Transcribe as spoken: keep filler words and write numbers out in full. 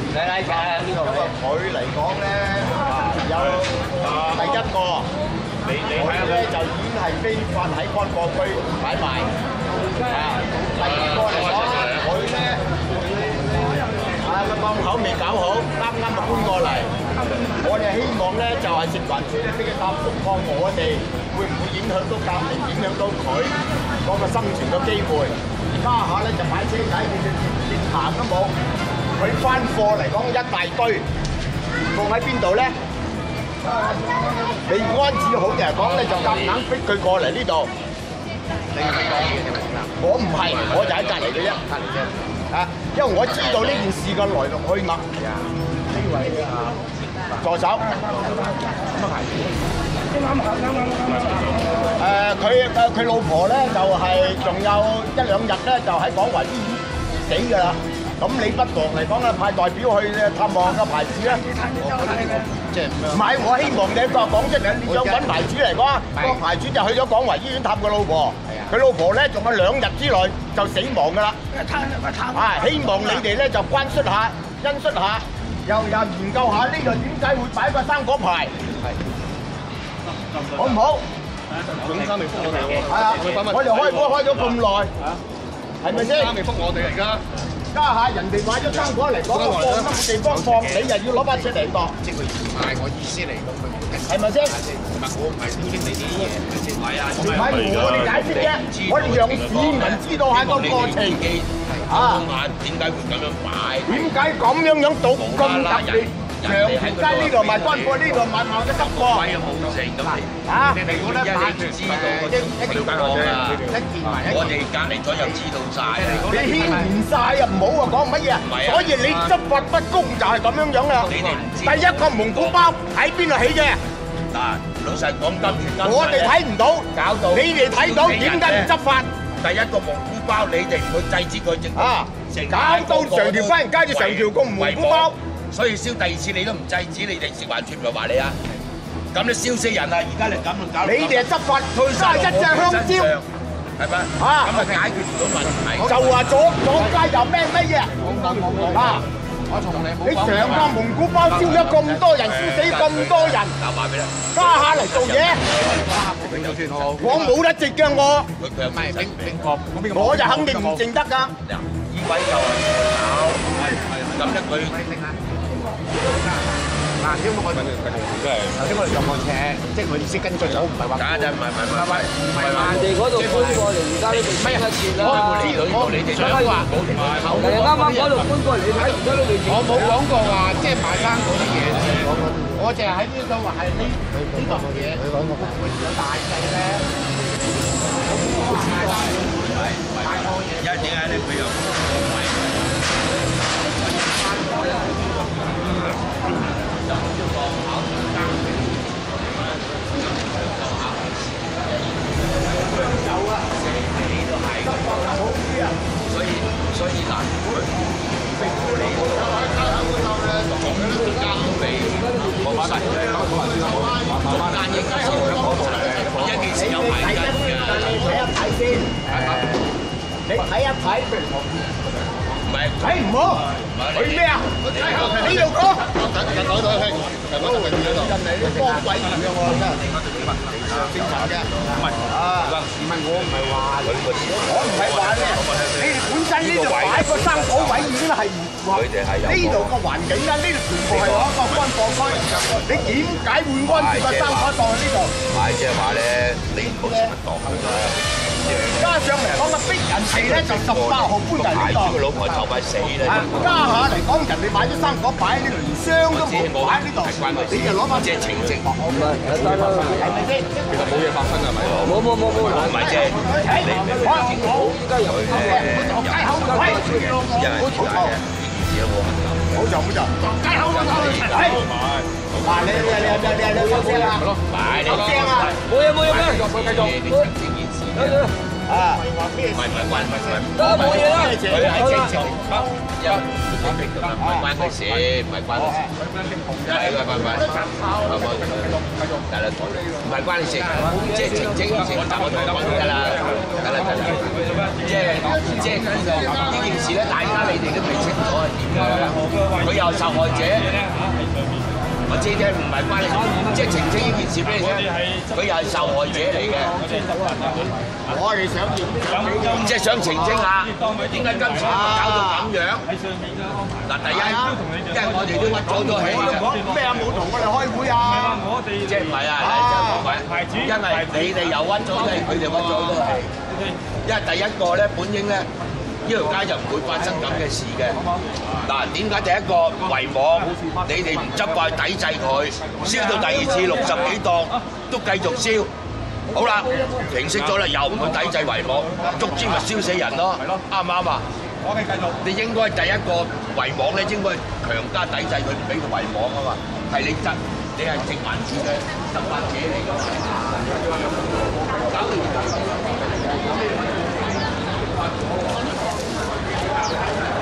嚟嚟㗎呢度。 佢嚟講咧，有第一個，佢咧就已經係非法喺乾貨區擺賣。啊，第二個嚟講，佢咧啊個檔口未搞好，啱啱就搬過嚟。我哋希望咧就係食環署咧俾佢答覆過我哋，會唔會影響到隔離，影響到佢嗰個生存嘅機會？家下咧就擺車仔，你哋連行都冇。佢翻貨嚟講一大堆，放喺邊度咧？未安置好嘅嚟講咧，就夾硬逼佢過嚟呢度。你係講嘢定係點啊？我唔係，我就喺隔離嘅啫。隔離啫。啊，因為我知道呢件事嘅來龍去脈。係啊。呢位啊助手。乜牌子？啱啱啱啱啱。誒，佢誒佢老婆咧就係仲有一兩日咧就喺廣華醫院死㗎啦。咁你不妨嚟講啊，派代表去探望個牌子啦。即係唔係？我希望你個講出嚟，你想揾牌子嚟講，個牌子就去咗廣華醫院探個老婆。佢老婆咧仲有兩日之內就死亡㗎啦。啊，希望你哋咧就關注下、欣恤下，又又研究下呢度點解會擺個生果牌，好唔好？總生未覆我哋喎。係啊，我哋開會開咗咁耐，係咪先？總生未覆我哋而家。家下人哋買咗生果嚟講，放乜地方放，你又要攞把尺嚟度。即係佢唔係我意思嚟咁，佢係咪先？唔係我唔係經理啲嘢，前位啊，唔係我哋解釋啫，我哋讓市民知道下個過程。啊，點解會咁樣擺？點解咁樣樣賭咁特別？長條街呢度賣乾貨，呢度賣賣嘅濕貨。貴啊冇成咁嚟。嚇！你如果咧買知道一一條講啊，我哋隔離左右知道晒。你牽連晒啊！唔好啊，講乜嘢啊？所以你執法不公就係咁樣樣啦。你哋唔知。第一個蒙古包喺邊度起嘅？嗱，老實講金全金。我哋睇唔到，搞到。你哋睇到，點解唔執法？第一個蒙古包，你哋唔去制止佢，直啊，搞到成條花園街就成條個蒙古包。所以燒第二次你都唔制止，你哋食環署咪話你啊？咁你燒死人啊！而家你咁搞，你哋係執法，推晒一隻香蕉，係咪？啊，咁啊解決唔到問題。就話阻阻街又咩咩嘢？啊！我從嚟冇講。你成個蒙古包燒咗咁多人，燒死咁多人，家下嚟做嘢，我冇得值嘅我。佢佢係邊邊個？我就肯定唔淨得㗎。呢位就係搞，咁咧佢。嗱，因為我頭先我哋上過車，即係佢意思跟進咗，唔係話假啫，唔係唔係唔係唔係話人哋嗰度搬過嚟，而家呢度咩一截啦。我你哋想話冇停埋口。人哋啱啱嗰度搬過嚟，你睇而家都未。我冇講過話即係賣生果啲嘢，我淨係喺呢度話係呢呢度嘢。佢講過有大細咧，因為點解咧？佢又所以所以嗱，逼到你交俾我翻嚟，中間應該一件事有排緊㗎。你睇一睇先，你睇一睇。唔係睇唔好，佢咩啊？呢度講，等等講到去，講到去邊度？人哋啲幫鬼嚟嘅喎，真係正常嘅。唔係啊，唔係我唔係話佢個，我唔係話咧。你哋本身呢度擺個生果位已經係唔話，呢度個環境啊，呢度全部係一個乾貨區。你點解會安置個生果檔喺呢度？係即係話咧，你唔好成日當佢啦。加上嚟講啊，逼人哋咧就十八號搬嚟呢度。個老婆就快死啦！家下嚟講，人哋買咗生果擺喺呢度，連箱都冇擺喺呢度，你就攞翻隻情證。唔係，得啦，係咪先？其實冇嘢發生係咪？冇冇冇冇，唔係啫。你我我依家又誒，街口就係因為點解咧？呢件事我係好就好就街口就係。嗱，你你你你你你收聲啦！收聲啊！冇嘢冇嘢冇嘢，繼續繼續。啊！唔係唔係關唔係得冇嘢啦，佢係正常，因為唔係關佢事，唔係關佢事，係係係係，得啦，唔係關你事，即係澄清以前我同你講得啦，得啦得啦，即係即係呢個呢件事咧，大家你哋都未清楚係點㗎啦， 佢又受害者。我知啫，唔係關你，即係澄清呢件事俾你聽。佢又係受害者嚟嘅。 我哋想要， 即係想澄清下，點解今次搞到咁樣？嗱，第一，即係我哋都屈咗好多氣嘅。 咩啊？冇同我哋開會啊！ 即係唔係啊？即係講埋，因為你哋又屈咗氣，佢哋屈咗好多氣。因為第一個咧，本應咧。呢條街就唔會發生咁嘅事嘅。嗱，點解第一個圍網你哋唔執法抵制佢，燒到第二次六十幾檔都繼續燒？好啦，平息咗啦，又唔會抵制圍網，逐之咪燒死人咯，啱唔啱啊？你應該第一個圍網咧，應該強加抵制佢，唔俾佢圍網啊嘛。係你執，你係直環處嘅執法者嚟㗎嘛。搞掂。